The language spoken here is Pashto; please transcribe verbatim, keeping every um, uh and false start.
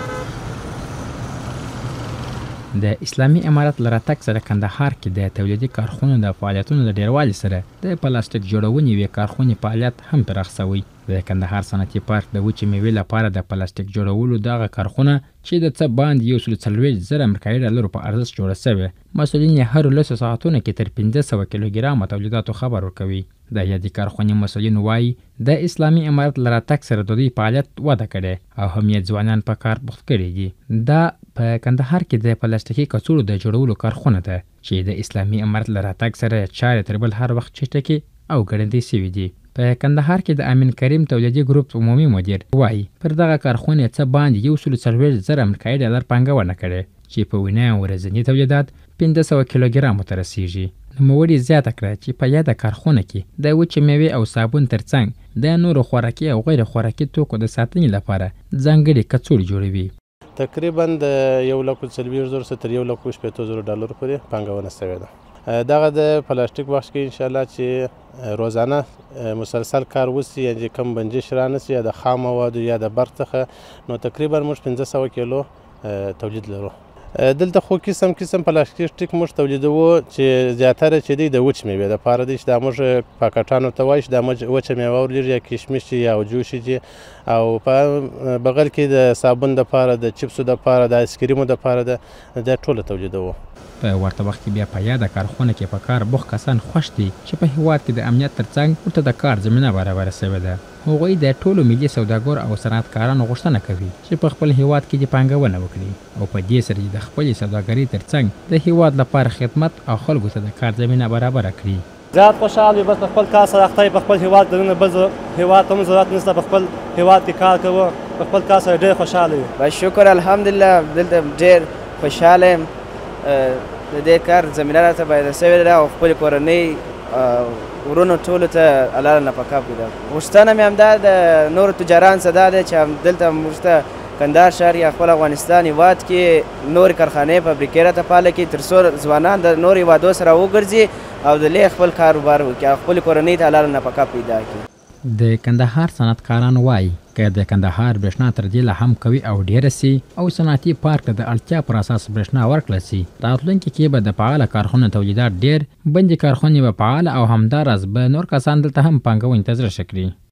د اسلامي امارت له راتګ سره کندهار کې د تولیدي کارخونو د فعالیتونو د ډیروالي سره د پلاستیک جوړونې یوې کارخونې فعالیت هم پراخ شوی. د کندهار صنعتي پارک د وچې میوې لپاره د پلاستیک جوړولو دغه کارخونه چې د څه باندې یو سل څلوېښت زره امریکایي ډالرو په ارزښت جوړه شوې، مسؤلین یې هرو لسو ساعتونو کې تر پنځه سوه کیلوګرامه تولیداتو خبر ورکوي. د یادې کارخونې مسؤلین وایي د اسلامي امارت له راتګ سره د دوی فعالیت وده کړې او هم یې ځوانان په کار بوخت کړي دي. دا په کندهار کې د پلاستیکي کڅوړو د جوړولو کارخونه ده چې د اسلامي امارت له راتګ سره چارې تر بل هر وخت چټکې او ګړندۍ شوي دي. په کندهار کې د امین کریم تولیدي ګروپ عمومي مدیر وایي پر دغه کارخونې څه باندې یو سل څلوېښت زره امریکایي ډالر پانګونه کړې چې په وینا ورځني تولیدات پنځه سوه کیلوګرامو ته رسیږي. نوموړي زیاته کړه چې په یاده کارخونه کې د وچې میوې او صابون ترڅنګ د نورو خوراکي او غیر خوراکي توکو د ساتنې لپاره ځانګړي کڅوړې جوړوي. تقریبا د یو لک څلوېښت زرو څخه تر یو لک شپېته زرو ډالرو پورې پانګونه شوې ده. دغه د پلاستیک بخش کې انشاءالله چې روزانه مسلسل کار وشي، یعنې کم بنجش رانشي یا د خام موادو یا د برق څخه، نو تقریبا موږ پنځه سوه کیلو تولید لرو. دلته خو قسم قسم پلاستیک موږ تولیدوو چې زیاتره چې دی د وچ میوې دپاره دی، چې دا موږ پاکټانو ته وایي چې دا وچه میوه ورلېږي یا کشمش یا جوشي دي، او په بغل کې د صابون دپاره، د چپسو دپاره، د آیسکریمو دپاره ده، دا ټوله تولیدوو. په ورته وخت کې بیا په یاده کارخونه کې په کار بوخت کسان خوښ دي چې په هېواد کې د امنیت ترڅنګ ورته د کار زمینه برابره شوې ده. هغوی د ټولو ملي سوداګرو او صنعتکارانو غوښتنه کوي چې په خپل هېواد کې دې پانګونه وکړي او په دې سره د خپلې سوداګرۍ ترڅنګ د هېواد لپاره خدمت او خلکو ته د کار زمینه برابره کړي. زیات خوشحال وي، بس په خپل کار سره اخته په خپل هېواد دننه بل هېواد ته هم ضرورت نشته، په خپل هېواد کې کار کوو، په خپل کار سره ډېر خوشحاله یو. بس شکر الحمدلله، دلته ډېر خوشحاله یم. د دې کار زمینه راته پیدا شوې ده او خپلې کورنۍ ورونو ټولو ته حلاله نفقه پیدا کړو. غوښتنه مې همدا د نورو تجارانو څخه دا ده چې دلته موږ ته کندهار ښار یا خپل افغانستان هېواد کې نورې کارخانې فابریکې راته فعاله کړي، تر څو ځوانان د نورو هېوادو سره وګرځي او د لږ خپل کاروبار وکړي او خپلې کورنۍ ته حلاله نفقه پیدا کړي. د کندهار صنعتکاران وایي که د کندهار برېښنا تر دې لا هم قوي او ډیره سي او صنعتي پارک ته د اړتیا پر اساس برېښنا ورکړل سي، راتلونکي کې به د فعاله کارخونو تولیدات ډېر، بندې کارخونې به فعاله او همداراز به نور کسان دلته هم پانګونې ته زړه ښه کړي.